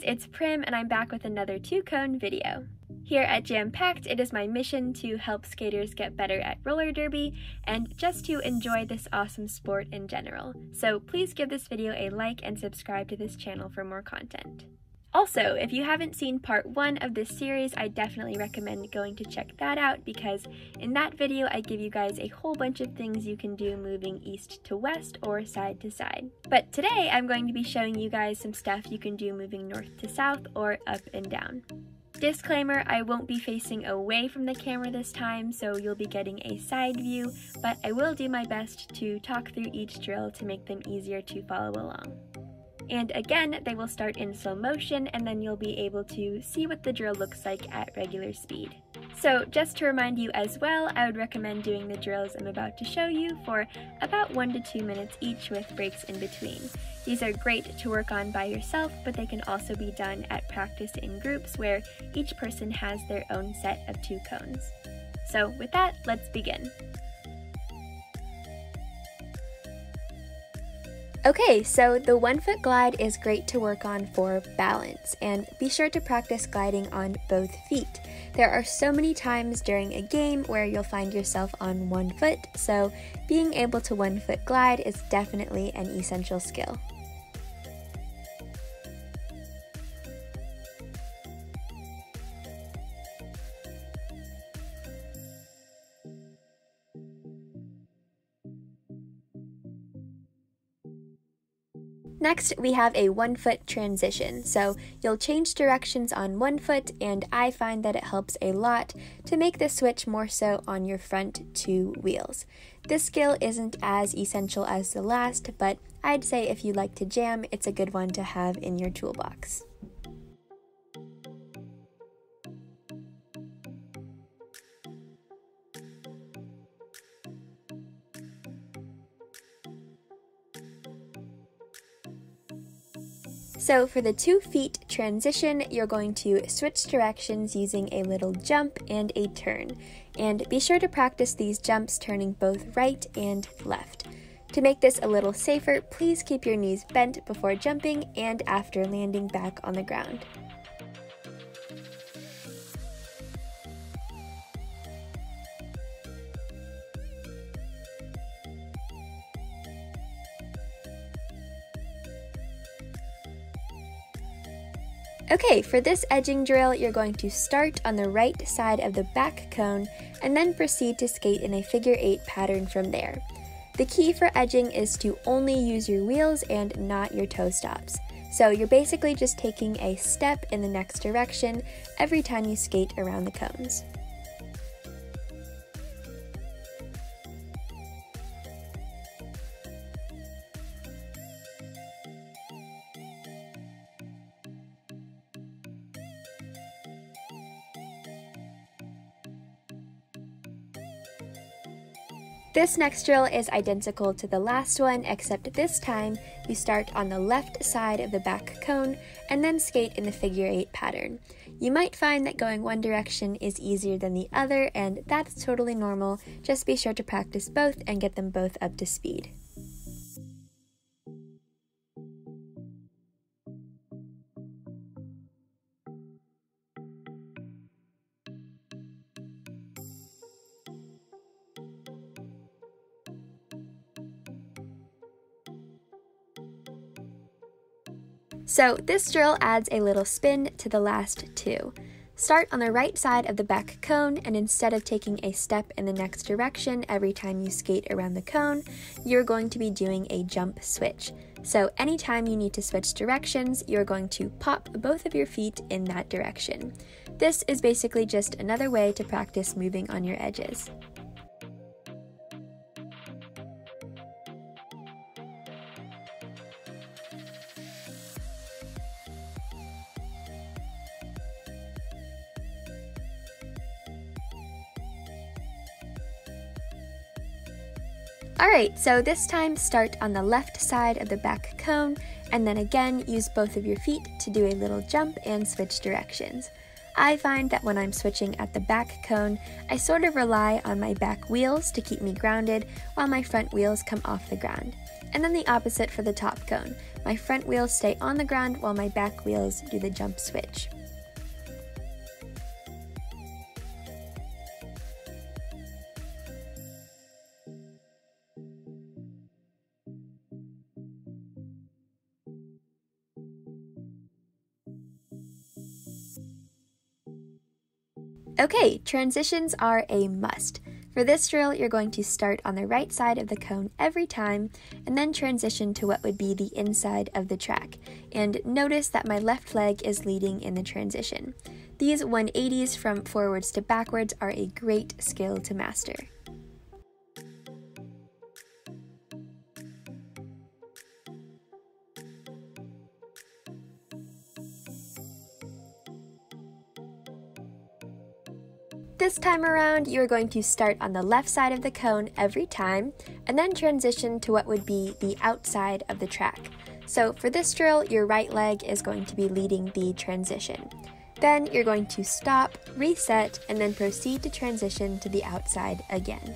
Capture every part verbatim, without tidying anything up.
it's Prim and I'm back with another two-cone video. Here at Jam Packed, it is my mission to help skaters get better at roller derby and just to enjoy this awesome sport in general. So please give this video a like and subscribe to this channel for more content. Also, if you haven't seen part one of this series, I definitely recommend going to check that out because in that video I give you guys a whole bunch of things you can do moving east to west or side to side. But today I'm going to be showing you guys some stuff you can do moving north to south or up and down. Disclaimer, I won't be facing away from the camera this time, so you'll be getting a side view, but I will do my best to talk through each drill to make them easier to follow along. And again, they will start in slow motion, and then you'll be able to see what the drill looks like at regular speed. So just to remind you as well, I would recommend doing the drills I'm about to show you for about one to two minutes each with breaks in between. These are great to work on by yourself, but they can also be done at practice in groups where each person has their own set of two cones. So with that, let's begin. Okay, so the one foot glide is great to work on for balance, and be sure to practice gliding on both feet. There are so many times during a game where you'll find yourself on one foot, so being able to one foot glide is definitely an essential skill. Next, we have a one foot transition. So you'll change directions on one foot, and I find that it helps a lot to make the switch more so on your front two wheels. This skill isn't as essential as the last, but I'd say if you like to jam, it's a good one to have in your toolbox. So for the two feet transition, you're going to switch directions using a little jump and a turn. And be sure to practice these jumps turning both right and left. To make this a little safer, please keep your knees bent before jumping and after landing back on the ground. Okay, for this edging drill, you're going to start on the right side of the back cone and then proceed to skate in a figure eight pattern from there. The key for edging is to only use your wheels and not your toe stops. So you're basically just taking a step in the next direction every time you skate around the cones. This next drill is identical to the last one, except this time you start on the left side of the back cone and then skate in the figure eight pattern. You might find that going one direction is easier than the other, and that's totally normal. Just be sure to practice both and get them both up to speed. So this drill adds a little spin to the last two. Start on the right side of the back cone, and instead of taking a step in the next direction every time you skate around the cone, you're going to be doing a jump switch. So anytime you need to switch directions, you're going to pop both of your feet in that direction. This is basically just another way to practice moving on your edges. Alright, so this time start on the left side of the back cone, and then again use both of your feet to do a little jump and switch directions. I find that when I'm switching at the back cone, I sort of rely on my back wheels to keep me grounded while my front wheels come off the ground. and then the opposite for the top cone. My front wheels stay on the ground while my back wheels do the jump switch. Okay, transitions are a must. For this drill, you're going to start on the right side of the cone every time, and then transition to what would be the inside of the track. And notice that my left leg is leading in the transition. These one eighties from forwards to backwards are a great skill to master. This time around, you're going to start on the left side of the cone every time, and then transition to what would be the outside of the track. So for this drill, your right leg is going to be leading the transition. Then you're going to stop, reset, and then proceed to transition to the outside again.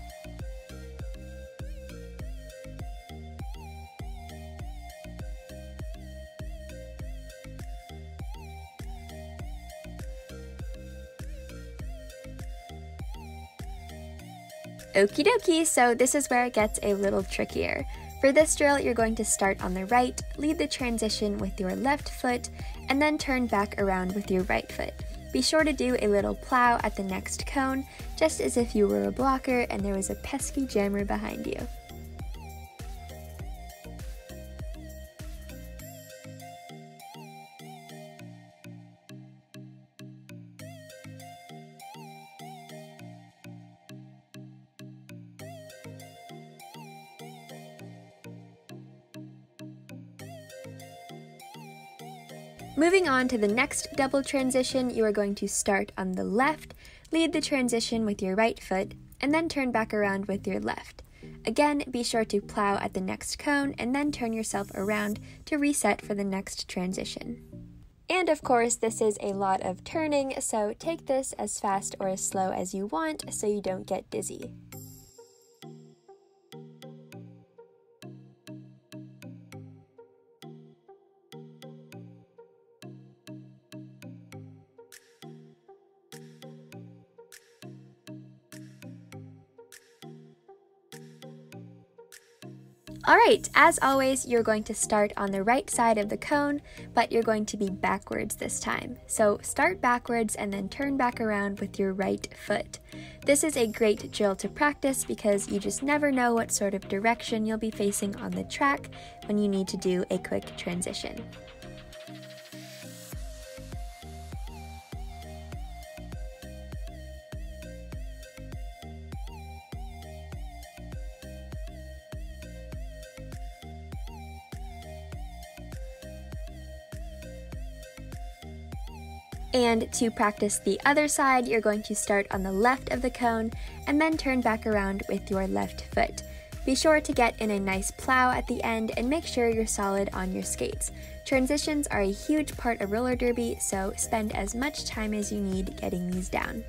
Okie dokie, so this is where it gets a little trickier. For this drill, you're going to start on the right, lead the transition with your left foot, and then turn back around with your right foot. Be sure to do a little plow at the next cone, just as if you were a blocker and there was a pesky jammer behind you. Moving on to the next double transition, you are going to start on the left, lead the transition with your right foot, and then turn back around with your left. Again, be sure to plow at the next cone and then turn yourself around to reset for the next transition. And of course, this is a lot of turning, so take this as fast or as slow as you want so you don't get dizzy. Alright, as always, you're going to start on the right side of the cone, but you're going to be backwards this time. So start backwards and then turn back around with your right foot. This is a great drill to practice because you just never know what sort of direction you'll be facing on the track when you need to do a quick transition. And to practice the other side, you're going to start on the left of the cone and then turn back around with your left foot. Be sure to get in a nice plow at the end and make sure you're solid on your skates. Transitions are a huge part of roller derby, so spend as much time as you need getting these down.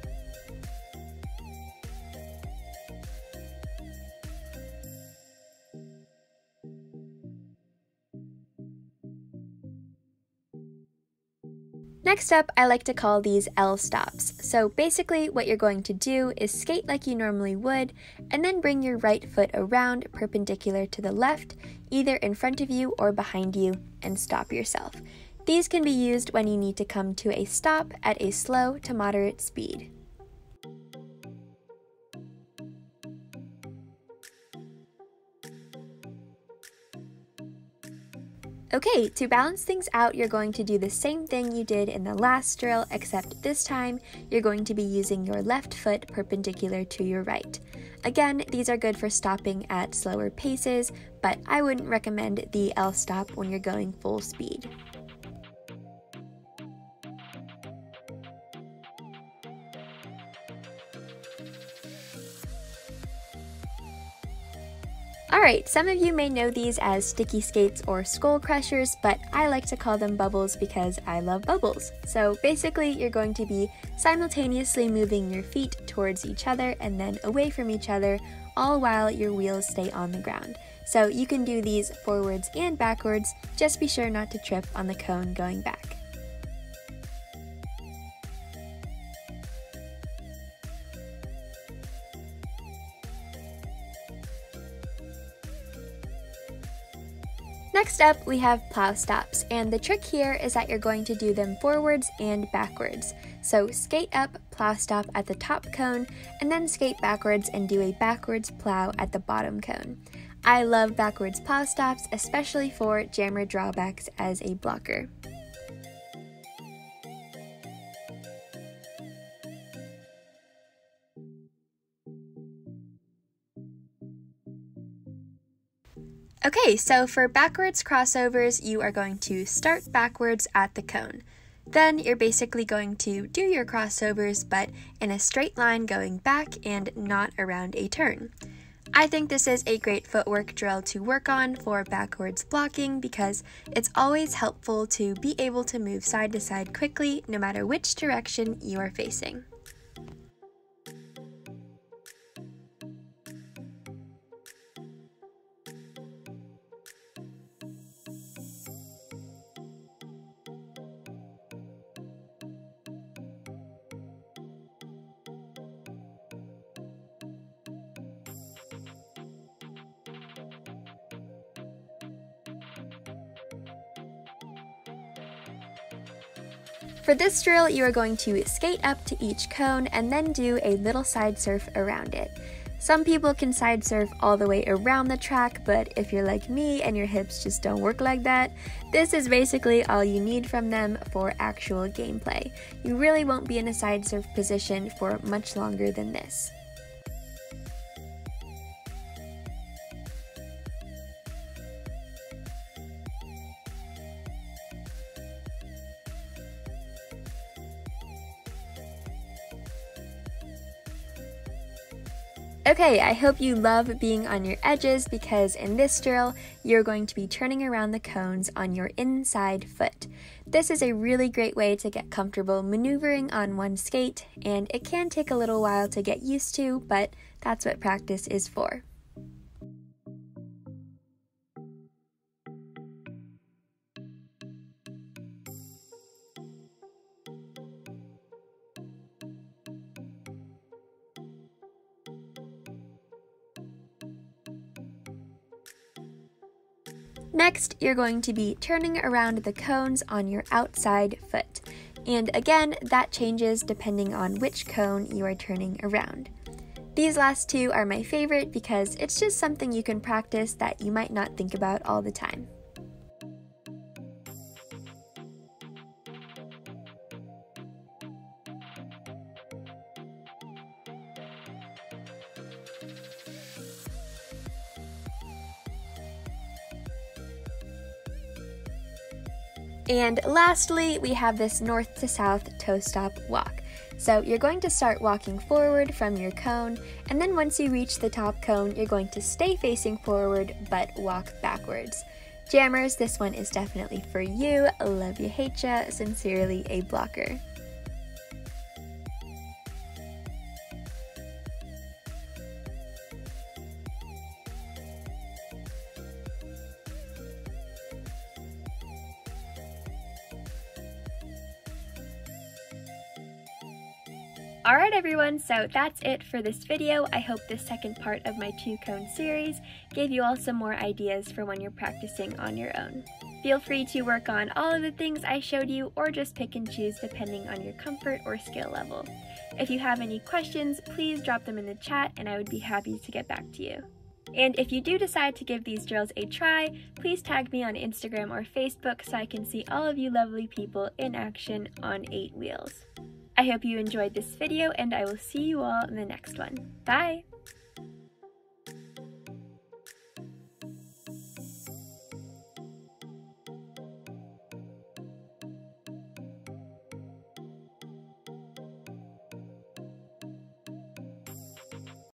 Next up, I like to call these L stops. So basically what you're going to do is skate like you normally would, and then bring your right foot around perpendicular to the left, either in front of you or behind you, and stop yourself. These can be used when you need to come to a stop at a slow to moderate speed. Okay, to balance things out, you're going to do the same thing you did in the last drill, except this time you're going to be using your left foot perpendicular to your right. Again, these are good for stopping at slower paces, but I wouldn't recommend the L stop when you're going full speed. Alright, some of you may know these as sticky skates or skull crushers, but I like to call them bubbles because I love bubbles. So basically, you're going to be simultaneously moving your feet towards each other and then away from each other, all while your wheels stay on the ground. So you can do these forwards and backwards, just be sure not to trip on the cone going back. Next up, we have plow stops, and the trick here is that you're going to do them forwards and backwards. So skate up, plow stop at the top cone, and then skate backwards and do a backwards plow at the bottom cone. I love backwards plow stops, especially for jammer drawbacks as a blocker. Okay, so for backwards crossovers, you are going to start backwards at the cone. Then you're basically going to do your crossovers, but in a straight line going back and not around a turn. I think this is a great footwork drill to work on for backwards blocking because it's always helpful to be able to move side to side quickly no matter which direction you are facing. For this drill, you are going to skate up to each cone and then do a little side surf around it. Some people can side surf all the way around the track, but if you're like me and your hips just don't work like that, this is basically all you need from them for actual gameplay. You really won't be in a side surf position for much longer than this. Okay, I hope you love being on your edges because in this drill, you're going to be turning around the cones on your inside foot. This is a really great way to get comfortable maneuvering on one skate, and it can take a little while to get used to, but that's what practice is for. Next, you're going to be turning around the cones on your outside foot. And again, that changes depending on which cone you are turning around. These last two are my favorite because it's just something you can practice that you might not think about all the time. And lastly, we have this north to south toe stop walk. So you're going to start walking forward from your cone, and then once you reach the top cone, you're going to stay facing forward but walk backwards. Jammers, this one is definitely for you. Love you, hate ya. Sincerely, a blocker. Alright everyone, so that's it for this video. I hope this second part of my two cone series gave you all some more ideas for when you're practicing on your own. Feel free to work on all of the things I showed you or just pick and choose depending on your comfort or skill level. If you have any questions, please drop them in the chat and I would be happy to get back to you. And if you do decide to give these drills a try, please tag me on Instagram or Facebook so I can see all of you lovely people in action on eight wheels. I hope you enjoyed this video and I will see you all in the next one. Bye!